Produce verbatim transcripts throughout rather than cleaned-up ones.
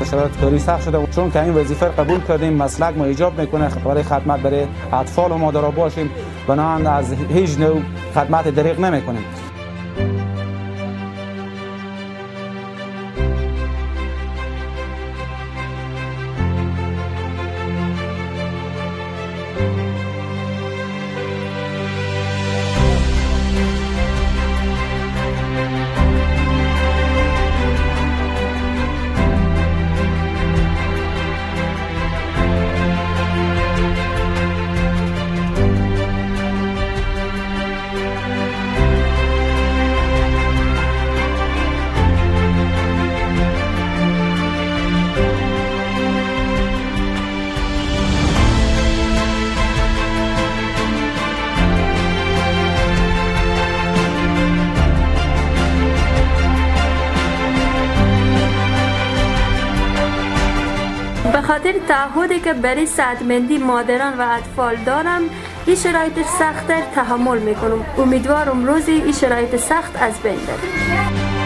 شرایط کاری سخت شده، چون که این وظیفه قبول کردیم، مسلک ما ایجاب میکنه برای خدمت برای اطفال و مادرها باشیم، بنابراین از هیچ نوع خدمت دریغ نمیکنیم. به خاطر تعهدی که برای صحتمندی مادران و اطفال دارم، این شرایط سخت تحمل میکنم. امیدوارم روزی این شرایط سخت از بین بره.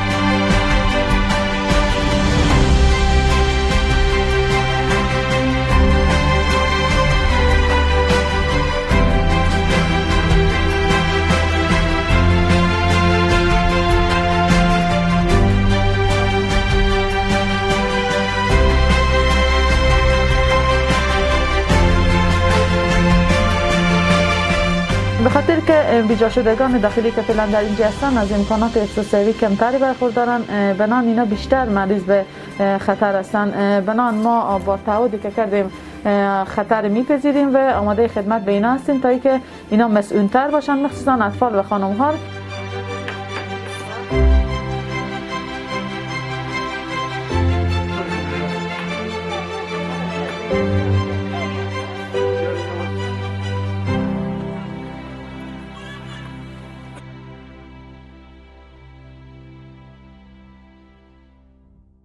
به خاطر که بیجا شدگان داخلی که فعلا در اینجا هستن از امکانات اقتصادی کمتری برخوردارن، بنان اینا بیشتر مریض به خطر هستن. بنان ما با تعهدی که کردیم خطر میپذیریم و آماده خدمت به اینا هستیم تا اینکه اینا مسئول‌تر باشن، مخصوصا اطفال و خانم ها.